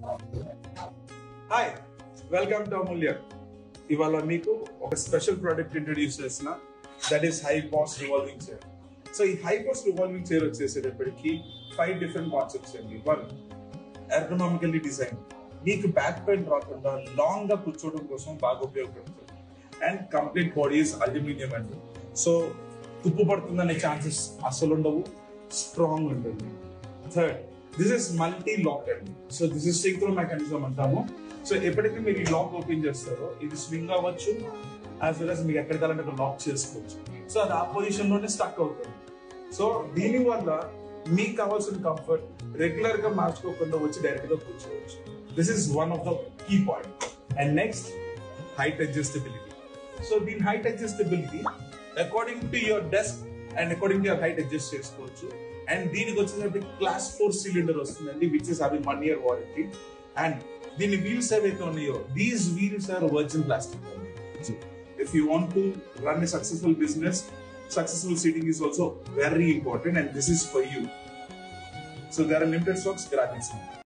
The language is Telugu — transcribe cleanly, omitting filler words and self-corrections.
హాయ్, వెల్కమ్ టు అమూల్య. ఇవాళ మీకు ఒక స్పెషల్ ప్రోడక్ట్ ఇంట్రడ్యూస్ చేసిన, that is high boss revolving chair. So ఈ హై బాస్ రివాల్వింగ్ చైర్ వచ్చేసేటప్పటికి 5 డిఫరెంట్ కాన్సెప్ట్స్ అండి. 1, ఎర్గనామికల్లీ డిజైన్, మీకు బ్యాక్ పెయిన్ రాకుండా లాంగ్ గా కూర్చోవడం కోసం బాగా ఉపయోగపడుతుంది. And complete body is aluminium అండి. సో తుప్పు పడుతుందనే ఛాన్సెస్ అసలు ఉండవు, స్ట్రాంగ్ ఉంటుంది. Third, this is multi lock అండి. So this is synchro mechanism అంటాము. సో ఎప్పటికీ మీరు ఈ లాక్ ఓపెన్ చేస్తారో ఇది స్వింగ్ అవ్వచ్చు, యాజ్ వెల్ as మీకు ఎక్కడికి వెళ్ళాలంటే లాక్ చేసుకోవచ్చు. సో అది ఆ పొజిషన్ లోనే స్టక్ అవుతుంది. సో దీని వల్ల మీకు కావాల్సిన కంఫర్ట్ రెగ్యులర్ గా మార్చుకోకుండా వచ్చి డైరెక్ట్ గా కూర్చోవచ్చు. This is one of the key point. And next, height adjustability. So దీని height adjustability according to your desk and according to your height adjust చేసుకోవచ్చు. అండ్ దీనికి వచ్చేసరికి క్లాస్ 4 సిలిండర్ వస్తుందండి, which is having 1 year warranty. And దీని వీల్స్ ఏవైతే ఉన్నాయో, these wheels are virgin plastic. If you want to run a successful business, successful seating is also very important, and this is for you. So there are limited stocks, grab it.